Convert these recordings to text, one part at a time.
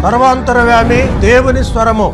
సర్వాంతరవ్యామి దేవుని స్వరము.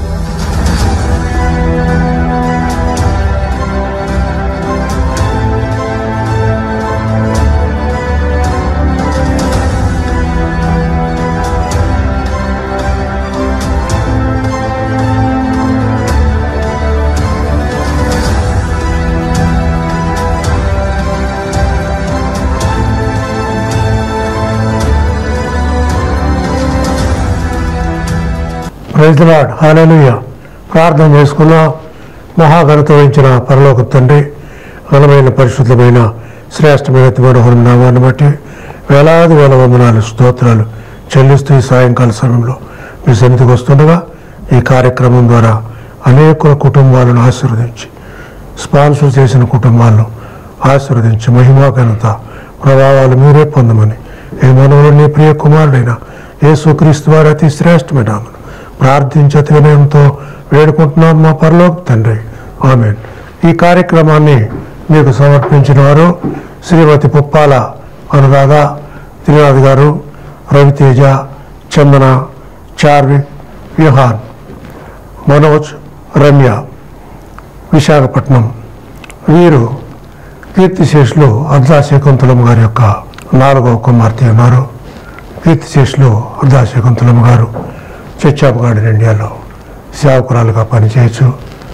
Praise the lord, hallelujah. ప్రార్థన చేసుకున్న మహాఘనత వహించిన పరలోక తండ్రి, ఘనమైన పరిశుద్ధమైన శ్రేష్టమైన మనోహరం నామాన్ని బట్టి వేలాది వేల వందనాలు స్తోత్రాలు చెల్లిస్తూ ఈ సాయంకాల సమయంలో మీ సన్నిధికి వస్తుండగా ఈ కార్యక్రమం ద్వారా అనేకుల కుటుంబాలను ఆశీర్వదించి, స్పాన్సర్ చేసిన కుటుంబాలను ఆశీర్వదించి మహిమా ఘనత ప్రభావాలు మీరే పొందమని ఈ మనవులు నీ ప్రియ కుమారుడైన యేసుక్రీస్తు వారి అతి శ్రేష్టమైన నామమున ప్రార్థించి అతి వినయంతో వేడుకుంటున్నాం మా పరలోక తండ్రి, ఆమేన్. ఈ కార్యక్రమాన్ని మీకు సమర్పించిన వారు శ్రీమతి పుప్పాల అనురాధ, త్రినాథ్ గారు, రవితేజ, చందన, చార్వి, విహాన్, మనోజ్, రమ్య, విశాఖపట్నం. వీరు కీర్తిశేషులు అద్దా శకుంతలమ్మ గారి యొక్క 4వ కుమార్తె ఉన్నారు. కీర్తిశేషులు అద్దా శకుంతలమ్మ గారు చర్చాప్ గార్డెన్ ఇండియాలో సేవకురాలుగా పనిచేయచ్చు.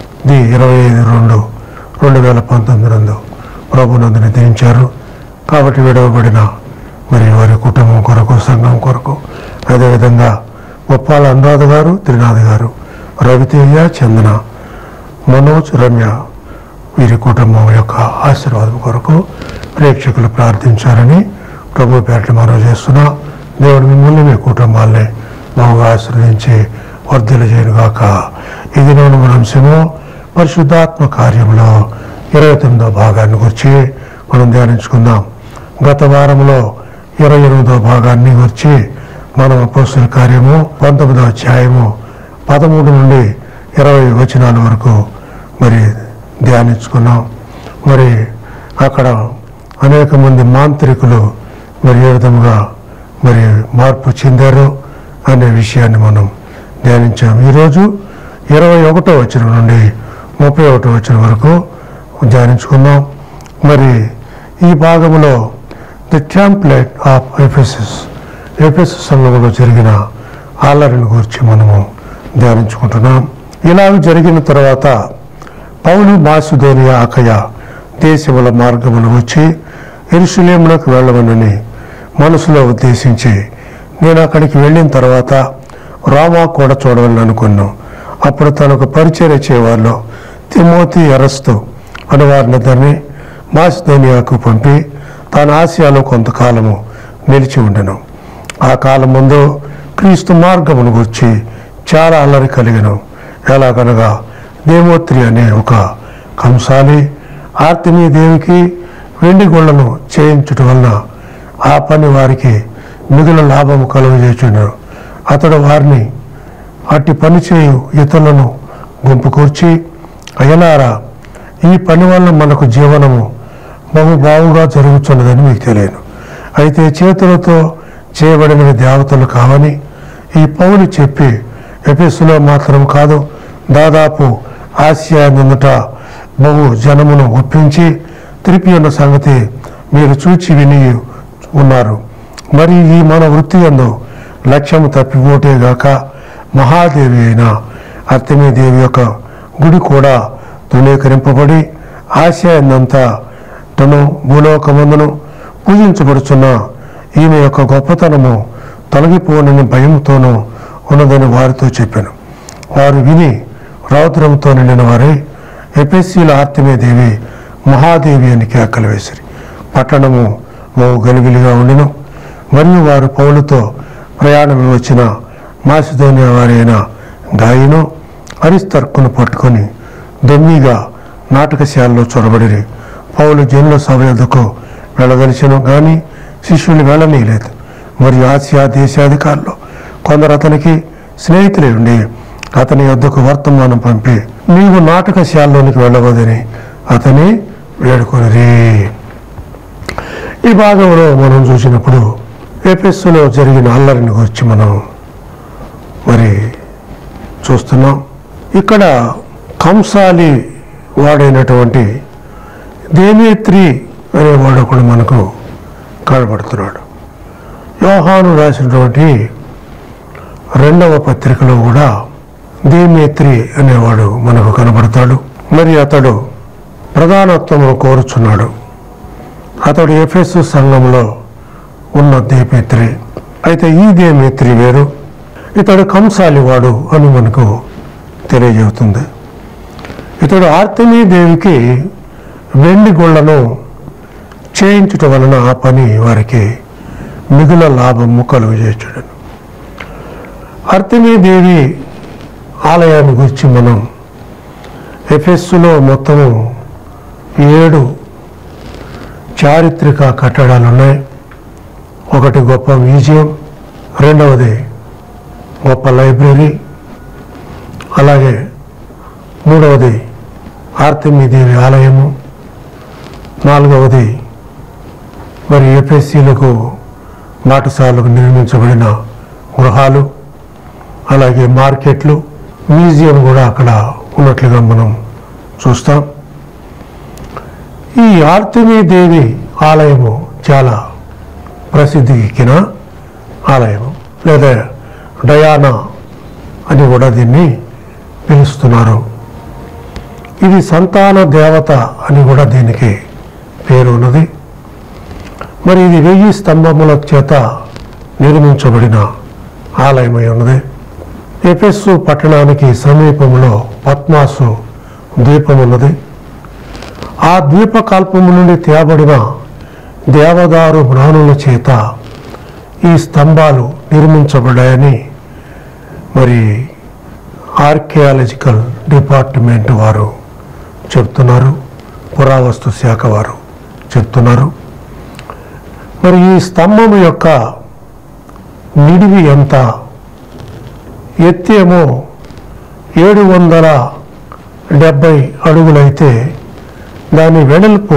25/2/2019 నందు ప్రభునందు నిద్రించారు. కాబట్టి విడవబడిన మరి వారి కుటుంబం కొరకు, సంఘం కొరకు, అదేవిధంగా ఉప్పాల అనురాధ గారు, త్రినాథ్ గారు, రవితేజ, చందన, మనోజ్, రమ్య వీరి కుటుంబం యొక్క ఆశీర్వాదం కొరకు ప్రేక్షకులు ప్రార్థించారని ప్రభు పేరట మనవి చేస్తున్నా. దేవుడు మిమ్మల్ని మీ కుటుంబాన్ని బాగా ఆశ్రయించి వర్ధలు చేయనుగాక. ఇది నేను మన అంశము పరిశుద్ధాత్మ కార్యంలో 29వ భాగాన్ని గురించి మనం ధ్యానించుకుందాం. గత వారంలో 28వ భాగాన్ని గురించి మనం అపోస్తలుల కార్యము 19వ అధ్యాయము 13 నుండి 20 వచనాల వరకు మరి ధ్యానించుకున్నాం. మరి అక్కడ అనేక మంది మాంత్రికులు మరి ఏ విధంగా మరి మార్పు చెందారు అనే విషయాన్ని మనం ధ్యానించాం. ఈరోజు 21వ వచనం నుండి 31వ వచనం వరకు ధ్యానించుకుందాం. మరి ఈ భాగంలో ది టెంప్లెట్ ఆఫ్ ఎఫెసస్ సంఘంలో జరిగిన అల్లరిని గురించి మనము ధ్యానించుకుంటున్నాం. ఇలాగ జరిగిన తర్వాత పౌలు మాసిదోనియా, అకయ దేశముల మార్గమును వచ్చి యెరూషలేమునకు వెళ్ళవనని మనసులో ఉద్దేశించి నేను అక్కడికి వెళ్ళిన తర్వాత రోమా కూడా చూడవాలని అనుకున్నాను. అప్పుడు తనకు పరిచయం చేయవాళ్ళు తిమోతి, ఎరస్తు అనే వారినిద్దరిని మాసిదోనియాకు పంపి తాను ఆసియాలో కొంతకాలము నిలిచి ఉండెను. ఆ కాలం ముందు క్రీస్తు మార్గమును గురించి చాలా అల్లరి కలిగను. ఎలాగనగా దేమోత్రి అనే ఒక కంసాలి ఆర్తిమీ దేవికి వెండి గొళ్లను చేయించటం వలన ఆ పని వారికి మిగుల లాభము కలుగజేయుచుండెను. అతడు వారిని అట్టి పని చేయు ఇతరులను గుంపు కూర్చి, అయ్యలారా, ఈ పని వల్ల మనకు జీవనము బహు బావుగా జరుగుతున్నదని మీకు తెలియను. అయితే చేతులతో చేయబడినవి దేవతలు కావని ఈ పౌలు చెప్పి ఎఫెసులో మాత్రం కాదు, దాదాపు ఆసియా నుండట బహు జనమును ఒప్పించి తిరిపి ఉన్న సంగతి మీరు చూచి విని ఉన్నారు. మరి ఈ మన వృత్తి యందు లక్ష్యము తప్పిపోటేగాక మహాదేవి అయిన అర్తెమీ దేవి యొక్క గుడి కూడా తృణీకరింపబడి ఆసియా ఎందంతా తను భూలోకమందును పూజించబడుచున్న ఈమె యొక్క గొప్పతనము తొలగిపోనని భయంతోనూ ఉన్నదని వారితో చెప్పాను. వారు విని రౌద్రంతో నిండిన వారై ఎఫెసీల ఆర్తెమీ దేవి మహాదేవి అని కేకలు వేసిరి. పట్టణము మోవు గలిబిలిగా ఉండెను. మరియు వారు పౌలుతో ప్రయాణం వచ్చిన మాసిదోనియా వారైన గాయను, అరిస్తర్కును పట్టుకొని దొమ్మిగా నాటకశాలలో చొరబడిరి. పౌలు జనుల సభ యొద్దకు వెళ్ళదలిచెను కానీ శిష్యులు వెళ్ళనీయలేదు. మరియు ఆసియా దేశాధికారులు కొందరు అతనికి స్నేహితులై ఉండి అతని యొద్దకు వర్తమానం పంపి నీవు నాటకశాలలోనికి వెళ్ళవద్దని అతని వేడుకొనిరి. ఈ భాగంలో మనం చూసినప్పుడు ఎఫెసులో జరిగిన అల్లరిని గురించి మనం మరి చూస్తున్నాం. ఇక్కడ కంసాలి వాడైనటువంటి దేమేత్రి అనేవాడు కూడా మనకు కనబడుతున్నాడు. యోహాను రాసినటువంటి 2వ పత్రికలో కూడా దేమేత్రి అనేవాడు మనకు కనబడతాడు. మరి అతడు ప్రధానత్వము కోరుచున్నాడు. అతడు ఎఫెసు సంఘంలో ఉన్న దేమేత్రి. అయితే ఈ దేమేత్రి వేరు, ఇతడు కంసాలివాడు అని మనకు తెలియజేస్తుంది. ఇతడు ఆర్తెమీ దేవికి వెండి గుళ్లను చేయించుట వలన ఆ పని వారికి మిగుల లాభము కలుగజేయచుడు. ఆర్తెమీ దేవి ఆలయాన్ని గురించి మనం ఎఫెస్సులో మొత్తము 7 చారిత్రక కట్టడాలు ఉన్నాయి. ఒకటి గొప్ప మ్యూజియం, రెండవది గొప్ప లైబ్రరీ, అలాగే మూడవది ఆర్తెమీ దేవి ఆలయము, నాలుగవది మరి ఎఫెసీలకు బాటసాలకు నిర్మించబడిన గృహాలు, అలాగే మార్కెట్లు, మ్యూజియం కూడా అక్కడ ఉన్నట్లుగా మనం చూస్తాం. ఈ ఆర్తెమీ దేవి ఆలయము చాలా ప్రసిద్ధి ఎక్కిన ఆలయము, లేదా డయానా అని కూడా దీన్ని పిలుస్తున్నారు. ఇది సంతాన దేవత అని కూడా దీనికి పేరు ఉన్నది. మరి ఇది 1000 స్తంభముల చేత నిర్మించబడిన ఆలయమై ఉన్నది. ఎఫెస్సు పట్టణానికి సమీపంలో పద్మాసు ద్వీపం ఉన్నది. ఆ ద్వీపకల్పము నుండి తేబడిన దేవదారు మ్రాణుల చేత ఈ స్తంభాలు నిర్మించబడ్డాయని మరి ఆర్కియాలజికల్ డిపార్ట్మెంట్ వారు చెప్తున్నారు, పురావస్తు శాఖ వారు చెప్తున్నారు. మరి ఈ స్తంభం యొక్క నిడివి ఎంత, ఎత్తేమో 770 అడుగులైతే దాని వెడల్పు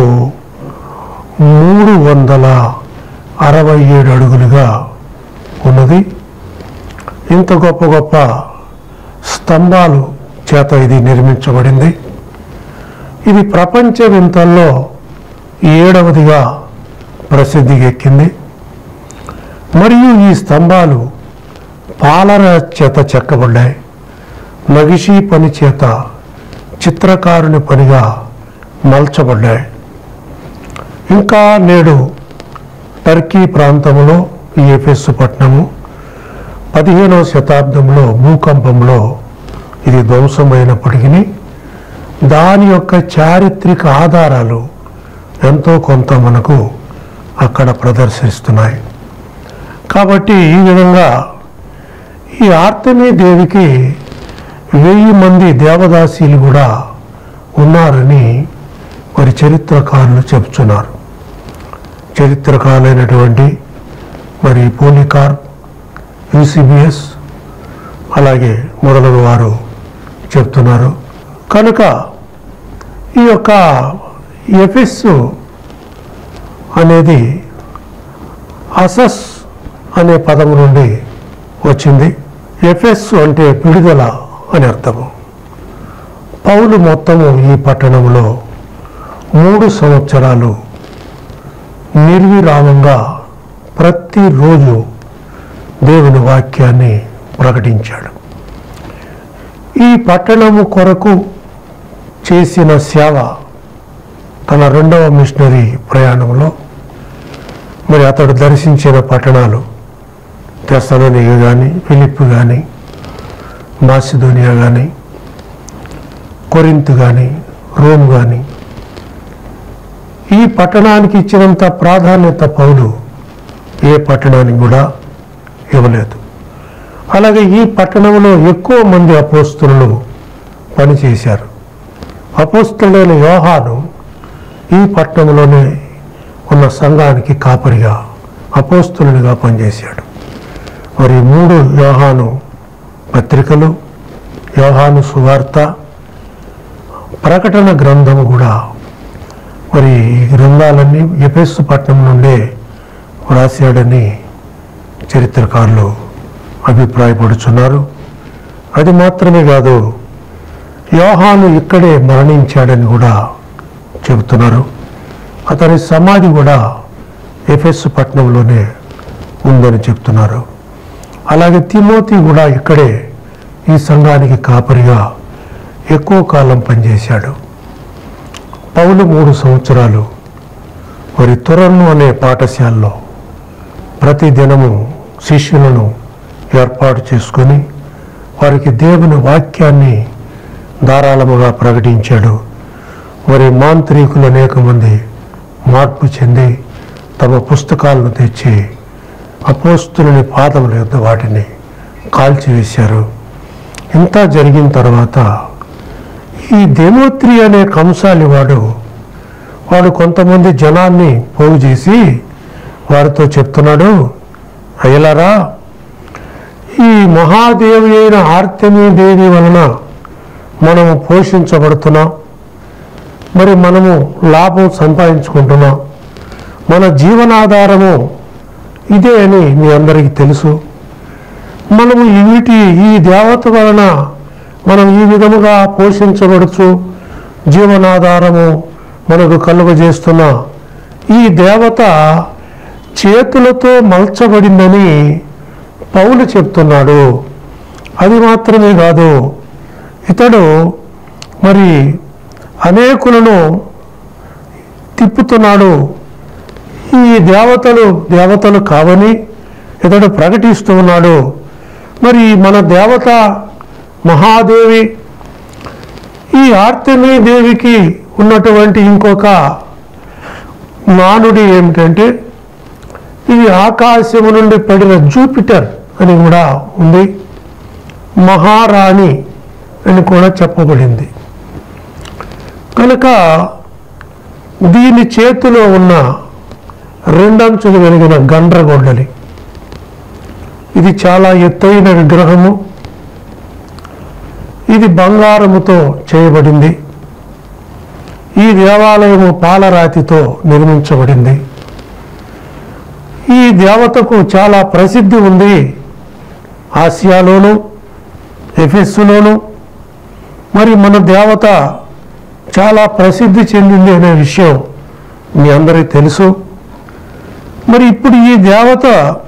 367 అడుగులుగా ఉన్నది. ఇంత గొప్ప గొప్ప స్తంభాలు చేత ఇది నిర్మించబడింది. ఇది ప్రపంచ వింతల్లో 7వదిగా ప్రసిద్ధికి ఎక్కింది. మరియు ఈ స్తంభాలు పాలర చేత చెక్కబడ్డాయి. నగిషీ పని చేత చిత్రకారుని పనిగా మలచబడ్డాయి. ఇంకా నేడు టర్కీ ప్రాంతంలో ఈ ఎఫెస్సు పట్టణము 15వ శతాబ్దంలో భూకంపంలో ఇది ధ్వంసమైనప్పటికీ దాని యొక్క చారిత్రక ఆధారాలు ఎంతో కొంత మనకు అక్కడ ప్రదర్శిస్తున్నాయి. కాబట్టి ఈ విధంగా ఈ ఆర్తెమీ దేవికి 1000 మంది దేవదాసీలు కూడా ఉన్నారని మరి చరిత్రకారులు చెప్తున్నారు. చరిత్రకారులైనటువంటి మరి పోలికార్, యూసిబిఎస్ అలాగే మొదలగు వారు చెప్తున్నారు. కనుక ఈ యొక్క ఎఫెస్సు అనేది అసస్ అనే పదం నుండి వచ్చింది. ఎఫెస్సు అంటే విడుదల అని అర్థము. పౌలు మొత్తము ఈ పట్టణంలో 3 సంవత్సరాలు నిర్విరామంగా ప్రతిరోజు దేవుని వాక్యాన్ని ప్రకటించాడు. ఈ పట్టణము కొరకు చేసిన సేవ తన 2వ మిషనరీ ప్రయాణంలో మరి అతడు దర్శించిన పట్టణాలు తెస్సలోనిక కానీ, ఫిలిప్పి కానీ, మాసిదోనియా కానీ, కొరింతు కానీ, రోమ్ కానీ, ఈ పట్టణానికి ఇచ్చినంత ప్రాధాన్యత పౌలు ఏ పట్టణానికి కూడా ఇవ్వలేదు. అలాగే ఈ పట్టణంలో ఎక్కువ మంది అపోస్తలులు పనిచేశారు. అపోస్తలుడైన యోహాను ఈ పట్టణంలోనే ఉన్న సంఘానికి కాపరిగా, అపోస్తలునిగా పనిచేశాడు. మరి 3 యోహాను పత్రికలు, యోహాను సువార్త, ప్రకటన గ్రంథము కూడా మరి ఈ గ్రంథాలన్నీ ఎఫెస్సు పట్టణం నుండే వ్రాసాడని చరిత్రకారులు అభిప్రాయపడుచున్నారు. అది మాత్రమే కాదు, యోహాను ఇక్కడే మరణించాడని కూడా చెబుతున్నారు. అతని సమాధి కూడా ఎఫెసు పట్టణంలోనే ఉందని చెప్తున్నారు. అలాగే తిమోతి కూడా ఇక్కడే ఈ సంఘానికి కాపరిగా ఎక్కువ కాలం పనిచేశాడు. పౌలు 3 సంవత్సరాలు మరి తురన్ను అనే పాఠశాలలో ప్రతి దినము శిష్యులను ఏర్పాటు చేసుకొని వారికి దేవుని వాక్యాన్ని ధారాళముగా ప్రకటించాడు. మరి మాంత్రికులు అనేక మంది మార్పు చెంది తమ పుస్తకాలను తెచ్చి అపోస్తులని పాదముల యొద్ద వాటిని కాల్చివేశారు. ఇంత జరిగిన తర్వాత ఈ దేమోత్రి అనే కంసాలి వాడు కొంతమంది జనాన్ని పోగు చేసి వారితో చెప్తున్నాడు, అయ్యలారా, ఈ మహాదేవి అయిన ఆర్తెమీ దేవి వలన మనము పోషించబడుతున్నాం, మరి మనము లాభం సంపాదించుకుంటున్నాం, మన జీవనాధారము ఇదే అని మీ అందరికీ తెలుసు. మనము ఈ దేవత వలన మనం ఈ విధముగా పోషించబడుచు జీవనాధారము మనకు కలుగజేస్తున్న ఈ దేవత చేతులతో మలచబడిందని పౌలు చెప్తున్నాడు. అది మాత్రమే కాదు, ఇతడు మరి అనేకులను తిప్పుతున్నాడు. ఈ దేవతలు కావని ఇతడు ప్రకటిస్తూ ఉన్నాడు. మరి మన దేవత మహాదేవి, ఈ ఆర్తెమీ దేవికి ఉన్నటువంటి ఇంకొక నానుడి ఏమిటంటే, ఇది ఆకాశము నుండి పడిన జూపిటర్ అని కూడా ఉంది, మహారాణి అని కూడా చెప్పబడింది. కనుక దీని చేతిలో ఉన్న 2 అంచులు కలిగిన గండ్రగొడ్డలి, ఇది చాలా ఎత్తైన విగ్రహము. ఇది బంగారముతో చేయబడింది. ఈ దేవాలయము పాలరాతితో నిర్మించబడింది. ఈ దేవతకు చాలా ప్రసిద్ధి ఉంది. ఆసియాలోను ఎఫెస్సులోను మరి మన దేవత చాలా ప్రసిద్ధి చెందింది అనే విషయం మీ అందరికీ తెలుసు. మరి ఇప్పుడు ఈ దేవత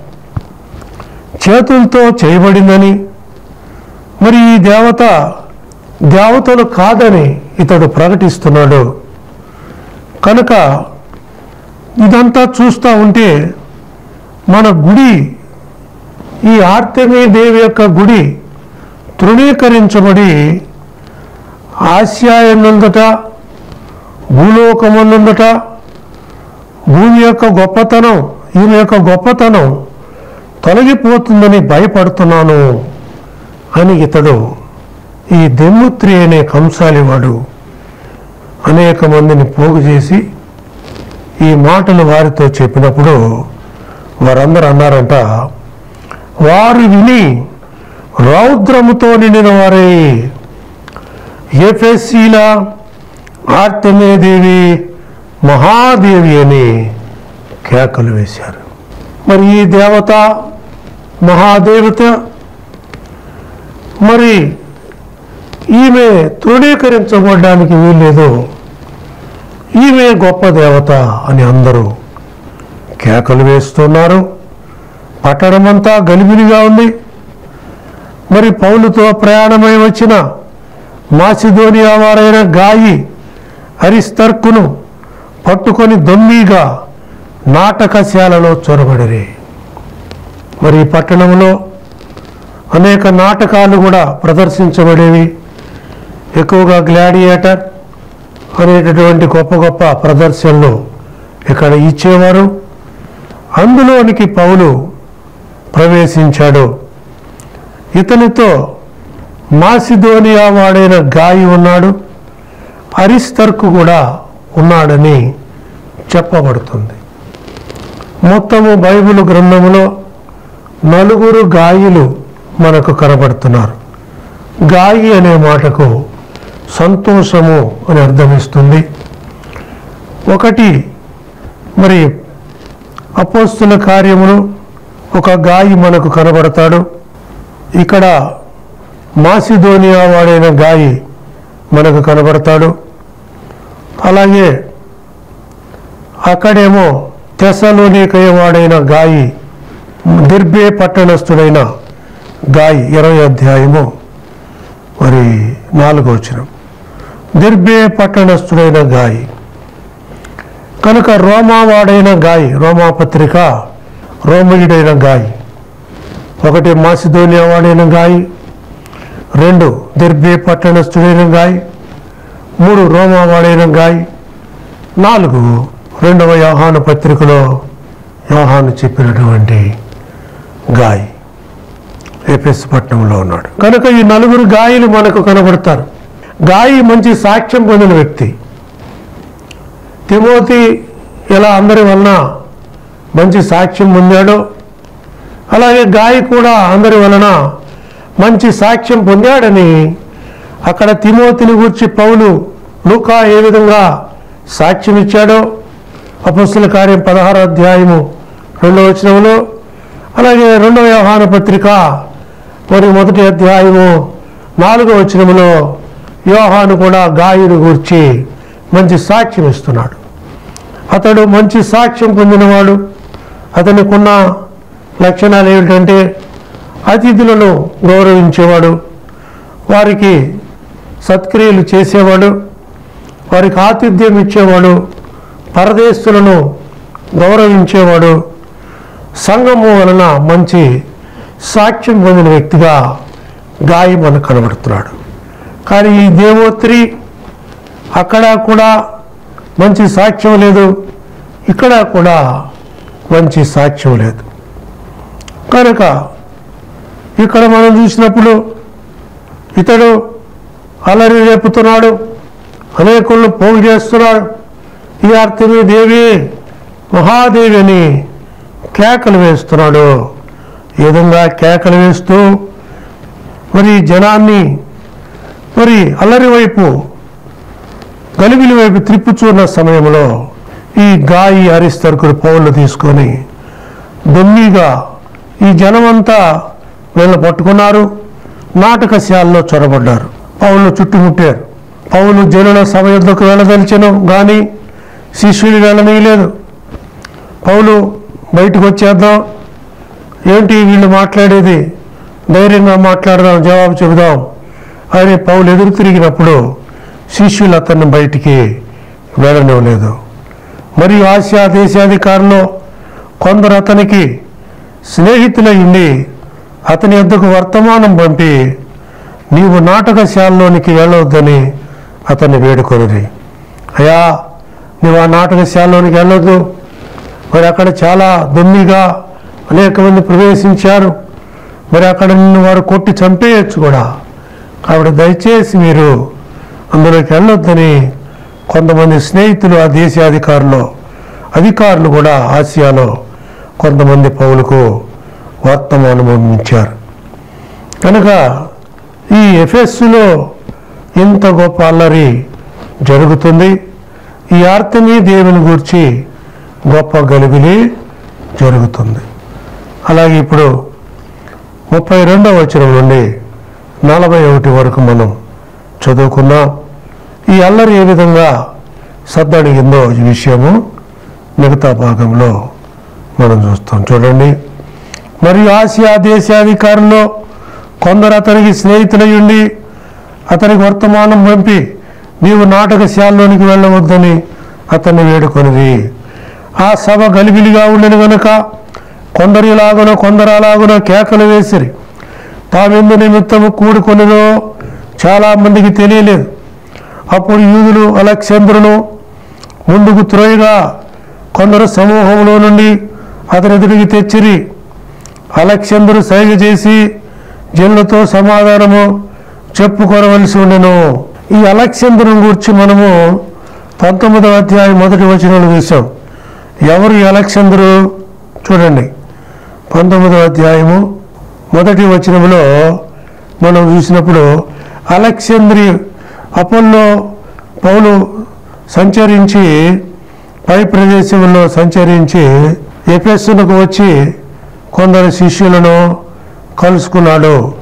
చేతులతో చేయబడిందని, మరి ఈ దేవతలు కాదని ఇతడు ప్రకటిస్తున్నాడు. కనుక ఇదంతా చూస్తూ ఉంటే మన గుడి, ఈ ఆర్తెమీ దేవి యొక్క గుడి తృణీకరించబడి ఆసియా ఎన్నందట, భూలోకమన్నందట భూమి యొక్క గొప్పతనం, ఈమె యొక్క గొప్పతనం తొలగిపోతుందని భయపడుతున్నాను అని ఇతడు, ఈ దేమోత్రి అనే కంసాలివాడు అనేక మందిని పోగు చేసి ఈ మాటలు వారితో చెప్పినప్పుడు వారందరూ అన్నారంట, వారు విని రౌద్రముతో నిండిన వారే, ఎఫెసీల ఆర్తెమీ దేవి మహాదేవి అని కేకలు వేశారు. మరి ఈ దేవత మహాదేవత, మరి ఈమె తృణీకరించబడడానికి వీల్లేదు, ఈమె గొప్ప దేవత అని అందరూ కేకలు వేస్తున్నారు. పట్టణమంతా గలిబిలిగా ఉంది. మరి పౌలుతో ప్రయాణమై వచ్చిన మాసిదోనియా వారైన గాయి అరిస్తర్కును పట్టుకొని దొమ్మిగా నాటకశాలలో చొరబడిరి. మరి ఈ పట్టణంలో అనేక నాటకాలు కూడా ప్రదర్శించబడేవి. ఎక్కువగా గ్లాడియేటర్ అనేటటువంటి గొప్ప గొప్ప ప్రదర్శనలు ఇక్కడ ఇచ్చేవారు. అందులోనికి పౌలు ప్రవేశించాడు. ఇతనితో మాసిదోనియా వాడైన గాయి ఉన్నాడు, అరిస్తర్కు కూడా ఉన్నాడని చెప్పబడుతుంది. మొత్తము బైబిల్ గ్రంథములో 4 గాయిలు మనకు కనబడుతున్నారు. గాయి అనే మాటకు సంతోషము అని అర్థమిస్తుంది. ఒకటి మరి అపోస్తుల కార్యములు ఒక గాయి మనకు కనబడతాడు. ఇక్కడ మాసిదోనియా వాడైన గాయి మనకు కనబడతాడు. అలాగే అక్కడేమో తెస్సలోనికయ వాడైన గాయి, దెర్బే పట్టణస్థుడైన గాయి 20వ అధ్యాయము 4వ వచనం. దెర్బే పట్టణస్థుడైన గాయి కనుక రోమా వాడైన గాయి, రోమా పత్రిక రోమయుడైన గాయి, 1 మాసిదోనియా వాడైన గాయి, 2 దెర్బే పట్టణస్థుడైన గాయి, 3 రోమా వాడైన గాయి, 4 2వ యోహాను పత్రికలో యోహాను చెప్పినటువంటి గాయి ఎఫెసు పట్టణంలో ఉన్నాడు. కనుక ఈ 4 గాయలు మనకు కనబడతారు. గాయి మంచి సాక్ష్యం పొందిన వ్యక్తి. తిమోతి ఎలా అందరి వలన మంచి సాక్ష్యం పొందాడో అలాగే గాయి కూడా అందరి వలన మంచి సాక్ష్యం పొందాడని అక్కడ తిమోతిని గూర్చి పౌలు లూకా ఏ విధంగా సాక్ష్యం ఇచ్చాడో అపొస్తలుల కార్యం 16వ అధ్యాయము 2వ వచనంలో, అలాగే 2వ యోహాను పత్రిక 1వ అధ్యాయము 4వ వచనంలో యోహాను కూడా గాయుని గూర్చి మంచి సాక్ష్యం ఇస్తున్నాడు. అతడు మంచి సాక్ష్యం పొందినవాడు. అతనికున్న లక్షణాలు ఏమిటంటే అతిథులను గౌరవించేవాడు, వారికి సత్క్రియలు చేసేవాడు, వారికి ఆతిథ్యం ఇచ్చేవాడు, పరదేశులను గౌరవించేవాడు, సంఘము వలన మంచి సాక్ష్యం పొందిన వ్యక్తిగా గాయి మనకు కనబడుతున్నాడు. కానీ ఈ దేవోత్రి అక్కడ కూడా మంచి సాక్ష్యం లేదు, ఇక్కడ కూడా మంచి సాక్ష్యం లేదు. కనుక ఇక్కడ మనం చూసినప్పుడు ఇతడు అలరి రేపుతున్నాడు, అనేకులను పోగు చేస్తున్నాడు. ఈ ఆర్తిని దేవి మహాదేవి అని కేకలు వేస్తున్నాడు. ఈ విధంగా కేకలు వేస్తూ జనాన్ని అల్లరి వైపు, గలిబిలి వైపు త్రిప్పుచున్న సమయంలో ఈ గాయి అరిస్తర్కుడు పౌలు తీసుకొని దొమ్మిగా ఈ జనమంతా వీళ్ళని పట్టుకున్నారు, నాటకశాలలో చొరబడ్డారు, పౌలు చుట్టుముట్టారు. పౌలు జనుల సభ యుద్ధకు వెళ్ళదలిచెను కానీ శిష్యులు వెళ్ళనీయలేదు. పౌలు బయటకు వచ్చేద్దాం, ఏంటి వీళ్ళు మాట్లాడేది, ధైర్యంగా మాట్లాడదాం, జవాబు చెబుదాం అని పౌలు ఎదురు తిరిగినప్పుడు శిష్యులు అతన్ని బయటికి వెళ్ళనివ్వలేదు. మరియు ఆసియా దేశాధికారులు కొందరు అతనికి స్నేహితులయ్యిండి అతని యొద్దకు వర్తమానం పంపి నీవు నాటకశాలలోనికి వెళ్ళవద్దని అతన్ని వేడుకొనిరి. అయ్యా, నువ్వు ఆ నాటకశాలలోనికి వెళ్ళొద్దు, అక్కడ చాలా దొమ్మిగా అనేక మంది ప్రవేశించారు, అక్కడ నిన్ను వారు కొట్టి చంపేయచ్చు కూడా, కాబట్టి దయచేసి మీరు అందులోకి వెళ్ళొద్దని కొంతమంది స్నేహితులు, ఆ అధికారులు కూడా ఆసియాలో కొంతమంది పౌలుకు వర్తమానం పంపించారు. కనుక ఈ ఎఫెస్సులో ఇంత గొప్ప అల్లరి జరుగుతుంది. ఈ ఆర్తిని దేవుని గూర్చి గొప్ప గలిబిలి జరుగుతుంది. అలాగే ఇప్పుడు 32వ వచనం నుండి 41 వరకు మనం చదువుకున్నాం. ఈ అల్లరి ఏ విధంగా సద్దడిగిందో ఈ విషయము మిగతా భాగంలో మనం చూస్తాం. చూడండి. మరియు ఆసియా దేశాధికారుల్లో కొందరు అతనికి స్నేహితులయ్యుండి అతనికి వర్తమానం పంపి నీవు నాటకశాలలోనికి వెళ్ళవద్దని అతన్ని వేడుకొనిది. ఆ సభ గలిబిలిగా ఉండని గనుక కొందరు ఇలాగున కొందరు అలాగున కేకలు వేసిరి. తామెందు నిమిత్తము కూడుకొనిరో చాలా మందికి తెలియలేదు. అప్పుడు యూదులు అలెగ్జంద్రును ముందుకు త్రోయగా కొందరు సమూహంలో నుండి అతని ఎదుటికి తెచ్చిరి. అలెగ్జంద్రు సైగ చేసి జనులతో సమాధానము చెప్పుకొనవలసి ఉండెను. ఈ అలెగ్జంద్రుని గురించి మనము 19వ అధ్యాయం 1వ వచనంలో చూసాం. ఎవరు ఈ అలెగ్జంద్రు? చూడండి, 19వ అధ్యాయము 1వ వచనంలో మనం చూసినప్పుడు అలెగ్జంద్రి అపోల్లో పౌలు సంచరించి పై ప్రదేశంలో సంచరించి ఎఫెసునకు వచ్చి కొందరు శిష్యులను కలుసుకున్నాడు.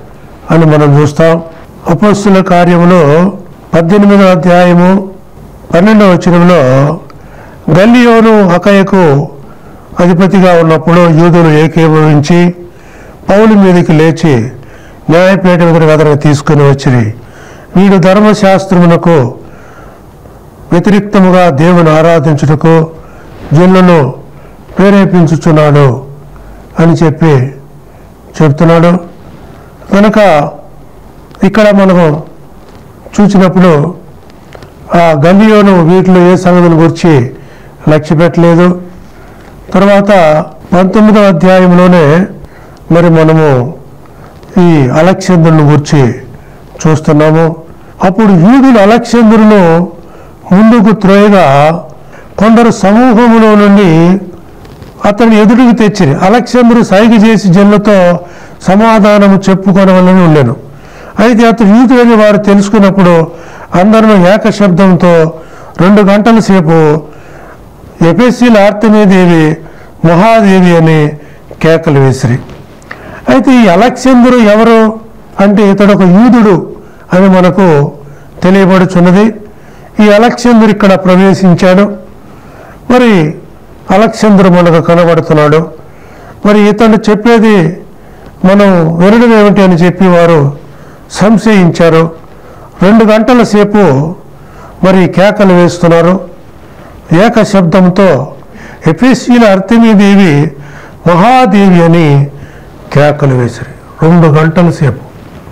అని మనం చూస్తాం. అపొస్తలుల కార్యములో 18వ అధ్యాయము 12వ వచనంలో గల్లియోను అకయకు అధిపతిగా ఉన్నప్పుడు యూదులు ఏకీభవించి పౌలు మీదకి లేచి న్యాయపీఠం దగ్గరకు అతను తీసుకుని వచ్చి, వీడు ధర్మశాస్త్రమునకు వ్యతిరేక్తముగా దేవుని ఆరాధించుటకు జనులను ప్రేరేపించుచున్నాడు అని చెప్తున్నాడు. కనుక ఇక్కడ మనము చూసినప్పుడు ఆ గల్లియోను వీటిలో ఏ సంగతిని గురించి లక్ష్య పెట్టలేదు. తర్వాత 19వ అధ్యాయంలోనే మరి మనము ఈ అలెగ్జాండరును గురించి చూస్తున్నాము. అప్పుడు యూదులు అలెగ్జాండరును ముందుకు త్రోయగా కొందరు సమూహములో నుండి అతన్ని ఎదుటికి తెచ్చిరి. అలెగ్జాండరు సైగ చేసి జనులతో సమాధానము చెప్పుకొనవలని ఉండెను. అయితే అతడు యూదులని వారు తెలుసుకున్నప్పుడు అందరూ ఏక శబ్దంతో 2 గంటల సేపు ఎఫెసీల ఆర్తెమీదేవి మహాదేవి అని కేకలు వేసిరి. అయితే ఈ అలెగ్జాండరు ఎవరు అంటే ఇతడు ఒక యూదుడు అని మనకు తెలియబడుచున్నది. ఈ అలెగ్జాండరు ఇక్కడ ప్రవేశించాడు. మరి అలెగ్జాండరు మనకు కనబడుతున్నాడు. మరి ఇతను చెప్పేది మనం వినడం ఏమిటి అని చెప్పి వారు సంశయించారు. 2 గంటల సేపు మరి కేకలు వేస్తున్నారు. ఏక శబ్దంతో ఎఫెసీల ఆర్తెమీదేవి మహాదేవి అని కేకలు వేసిరి. 2 గంటల సేపు,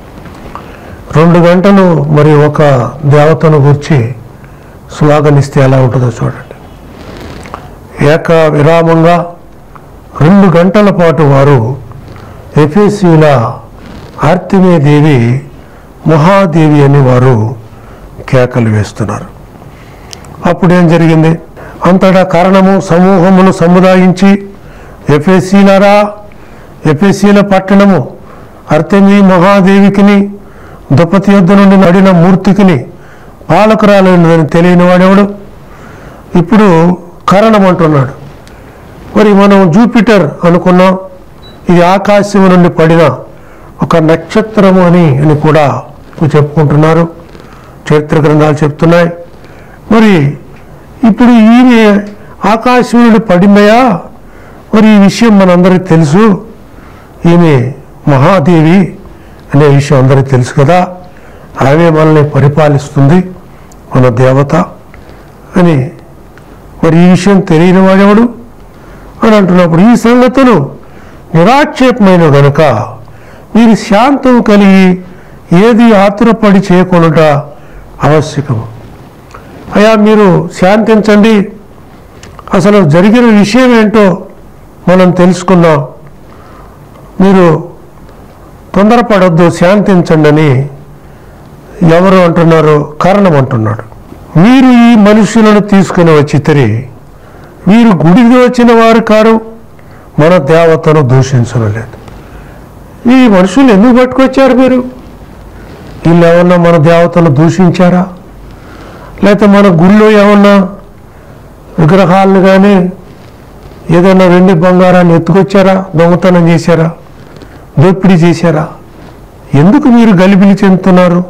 2 గంటలు మరి ఒక దేవతను గురించి శ్లాఘనిస్తే ఎలా ఉంటుందో చూడండి. ఏక విరామంగా 2 గంటల పాటు వారు ఎఫెసీల ఆర్తెమీదేవి మహాదేవి అని వారు కేకలు వేస్తున్నారు. అప్పుడేం జరిగింది? అంతటా కారణము సమూహమును సముదాయించి, ఎఫెసీలరా, ఎఫెసీల పట్టణము ఆర్తెమీ మహాదేవికిని దుపతి యొద్ద నుండి నడిన మూర్తికిని పాలకురాలని తెలియని వాడెవడు? ఇప్పుడు కారణం అంటున్నాడు. మరి మనం జూపిటర్ అనుకున్నాం, ఇది ఆకాశం నుండి పడిన ఒక నక్షత్రము అని కూడా చెప్పుకుంటున్నారు, చరిత్ర గ్రంథాలు చెప్తున్నాయి. మరి ఇప్పుడు ఈమె ఆకాశం నుండి పడిందయా? మరి ఈ విషయం మనందరికీ తెలుసు. ఈమె మహాదేవి అనే విషయం అందరికీ తెలుసు కదా. ఆమె మనల్ని పరిపాలిస్తుంది, మన దేవత అని. మరి ఈ విషయం తెలియని వాడెవడు అని అంటున్నప్పుడు ఈ సంగతులు నిరాక్షేపమైన గనుక మీరు శాంతం కలిగి ఏది ఆతురపడి చేయకుండా ఆవశ్యకము. అయ్యా మీరు శాంతించండి, అసలు జరిగిన విషయం ఏంటో మనం తెలుసుకున్నాం, మీరు తొందరపడొద్దు, శాంతించండి అని ఎవరు అంటున్నారు? కారణం అంటున్నాడు. మీరు ఈ మనుషులను తీసుకుని వచ్చితిరి, వీరు గుడికి వచ్చిన వారు కారు, మన దేవతను దూషించడం లేదు. ఈ మనుషులు ఎందుకు పట్టుకొచ్చారు మీరు? వీళ్ళు ఏమన్నా మన దేవతను దూషించారా? లేకపోతే మన గుళ్ళో ఏమన్నా విగ్రహాలను కానీ ఏదైనా వెండి బంగారాన్ని ఎత్తుకొచ్చారా? దొంగతనం చేశారా? దోపిడీ చేశారా? ఎందుకు మీరు గలిబిలి చెందుతున్నారు?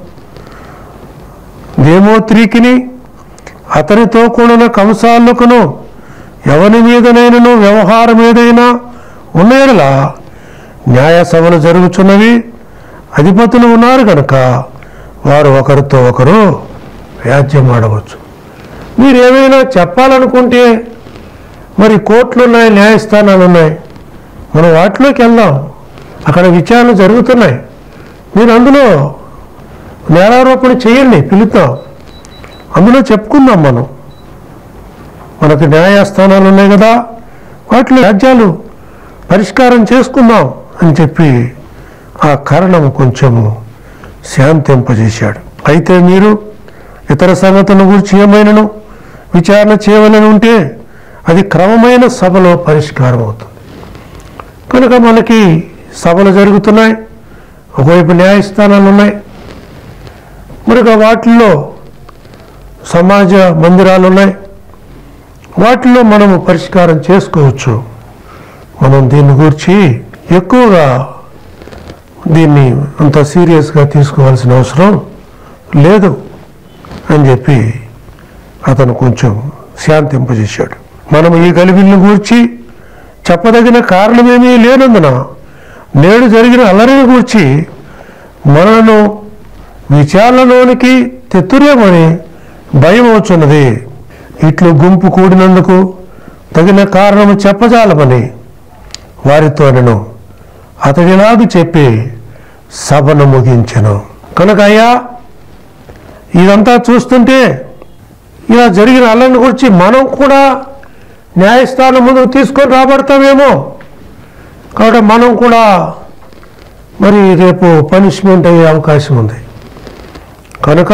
దేమోత్రీకిని అతనితో కూడిన కంసాలకును ఎవరి మీదనైనను వ్యవహారం ఏదైనా ఉన్నాయలా న్యాయ సభలు జరుగుతున్నవి, అధిపతులు ఉన్నారు కనుక వారు ఒకరితో ఒకరు వ్యాజ్యం ఆడవచ్చు. మీరు ఏమైనా చెప్పాలనుకుంటే మరి కోర్టులు ఉన్నాయి, న్యాయస్థానాలు ఉన్నాయి, మనం వాటిలోకి వెళ్దాం, అక్కడ విచారణ జరుగుతున్నాయి, మీరు అందులో నేరారోపణ చేయండి, పిలుద్దాం, అందులో చెప్పుకుందాం, మనకు న్యాయస్థానాలు ఉన్నాయి కదా, వాటిలో వ్యాజ్యాలు పరిష్కారం చేసుకుందాం అని చెప్పి ఆ కారణం కొంచెము శాంతింపజేశాడు. అయితే మీరు ఇతర సంగతుల గురించి ఏమైనాను విచారణ చేయవలని ఉంటే అది క్రమమైన సభలో పరిష్కారం అవుతుంది. కనుక మనకి సభలు జరుగుతున్నాయి, ఒకవైపు న్యాయస్థానాలు ఉన్నాయి, మరొక వాటిల్లో సమాజ మందిరాలు ఉన్నాయి, వాటిల్లో మనము పరిష్కారం చేసుకోవచ్చు. మనం దీని గురించి ఎక్కువగా దీన్ని అంత సీరియస్గా తీసుకోవాల్సిన అవసరం లేదు అని చెప్పి అతను కొంచెం శాంతింపజేశాడు. మనం ఈ గలిబిలిని గూర్చి చెప్పదగిన కారణమేమీ లేనందున నేడు జరిగిన అల్లరిని గూర్చి మనను విచారణలోనికి తెత్తురేమని భయం వచ్చున్నది. ఇట్లు గుంపు కూడినందుకు తగిన కారణము చెప్పజాలమని వారితో నేను అతడిలాగు చెప్పి సభను ముగించెను. కనుక అయ్యా, ఇదంతా చూస్తుంటే ఇలా జరిగిన అల్లరిని గురించి మనం కూడా న్యాయస్థానం ముందుకు తీసుకొని రాబడతామేమో. కాబట్టి మనం కూడా మరి రేపు పనిష్మెంట్ అయ్యే అవకాశం ఉంది. కనుక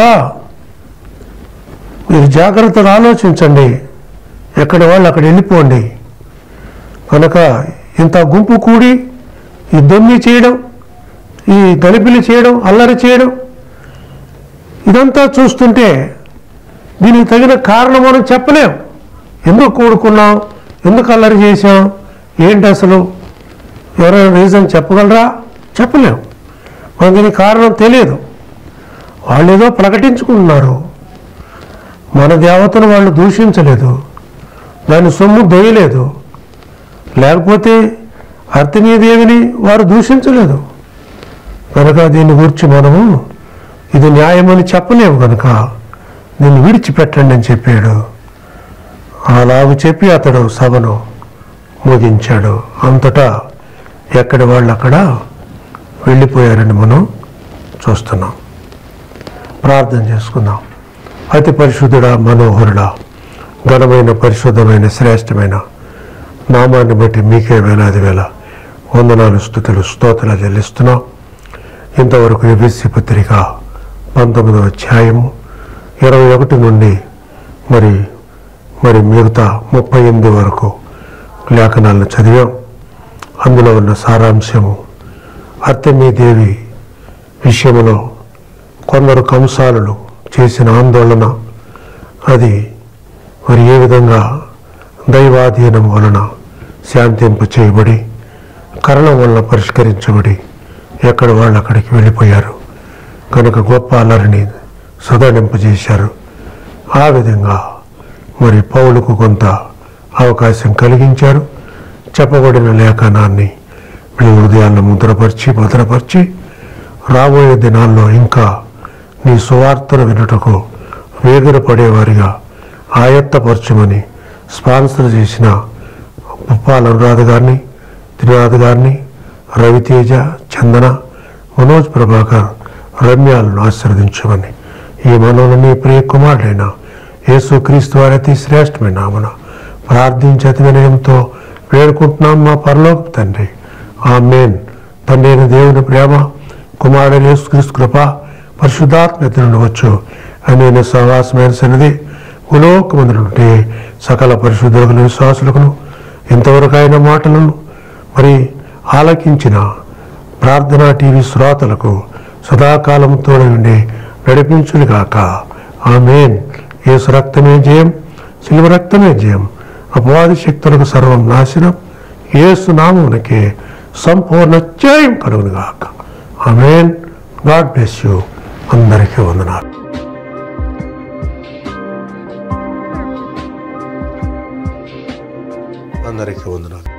మీరు జాగ్రత్తగా ఆలోచించండి, ఎక్కడి వాళ్ళు అక్కడ వెళ్ళిపోండి. కనుక ఇంత గుంపు కూడి ఈ దొమ్మి చేయడం, ఈ గలిబిలి చేయడం, అల్లరి చేయడం, ఇదంతా చూస్తుంటే దీనికి తగిన కారణం మనం చెప్పలేం. ఎందుకు కూడుకున్నాం, ఎందుకు అల్లరి చేసాం, ఏంటి అసలు ఎవరైనా రీజన్ చెప్పగలరా? చెప్పలేం. మనకు దీనికి కారణం తెలియదు. వాళ్ళు ఏదో ప్రకటించుకుంటున్నారు, మన దేవతను వాళ్ళు దూషించలేదు, దాని సొమ్ము దొయ్యలేదు, లేకపోతే అర్తినీదేవిని వారు దూషించలేదు. కనుక దీని గురించి మనము ఇది న్యాయమని చెప్పలేము. కనుక దీన్ని విడిచిపెట్టండి అని చెప్పాడు. అలాగూ చెప్పి అతడు సభను ముగించాడు. అంతటా ఎక్కడి వాళ్ళు అక్కడ వెళ్ళిపోయారని మనం చూస్తున్నాం. ప్రార్థన చేసుకుందాం. అతి పరిశుద్ధుడా, మనోహరుడా, ఘనమైన, పరిశుద్ధమైన, శ్రేష్టమైన నామాన్ని బట్టి మీకే వేలాది వేల వందనాలు, స్తుతులు, స్తోత్రాలు చెల్లిస్తున్నాం. ఇంతవరకు ఎఫెసీ పత్రిక 19వ అధ్యాయము 21 నుండి మరి మిగతా 38 వరకు లేఖనాలను చదివాం. అందులో ఉన్న సారాంశము, అర్తెమీదేవి విషయంలో కొందరు కంసాలులు చేసిన ఆందోళన, అది మరి ఏ విధంగా దైవాధీనం వలన శాంతింప చేయబడి, కరణం వలన పరిష్కరించబడి ఎక్కడ వాళ్ళు అక్కడికి వెళ్ళిపోయారు. కనుక గొప్ప అల్లరిని సదనింపజేశారు. ఆ విధంగా మరి పౌలుకు కొంత అవకాశం కలిగించారు. చెప్పబడిన లేఖనాన్ని వీళ్ళ హృదయాలను భద్రపరిచి రాబోయే దినాల్లో ఇంకా నీ సువార్తను వినుటకు వేగిరపడేవారిగా ఆయత్తపరచమని స్పాన్సర్ చేసిన పుప్పాల అనురాధ గారిని, త్రినాథ్ గారిని, రవితేజ, చందన, మనోజ్ ప్రభాకర్, రమ్యాలను ఆశీర్వదించమని ఈ మనోలని ప్రియ కుమారుడైన యేసుక్రీస్తు వారి అతి శ్రేష్టమైన నామమున ప్రార్థించి అతి వినయంతో వేడుకుంటున్నాం మా పరలోక తండ్రి. ఆమేన్. తండ్రి అయిన దేవుని ప్రేమ, కుమారుడైన యేసుక్రీస్తు కృప, పరిశుద్ధాత్మ నుండి వచ్చు అనేన సహవాసమైన సన్నిధి భూలోకమందు నుండి సకల పరిశుద్ధులకు, విశ్వాసులకును, ఇంతవరకు అయిన మాటలను మరి ఆలకించిన ప్రార్థనా టీవీ శ్రోతలకు సదాకాలంతో ఉండి నడిపించునుగాక. ఆమేన్. యేసు రక్తమే జయం, శిలువ రక్తమే జయం. అపవాది శక్తులకు సర్వం నాశనం. యేసు నామమునకే సంపూర్ణ జయం కలుగునుగాక. ఆమేన్. God bless you. అందరికీ వందనాలు. అందరికీ వందనాలు.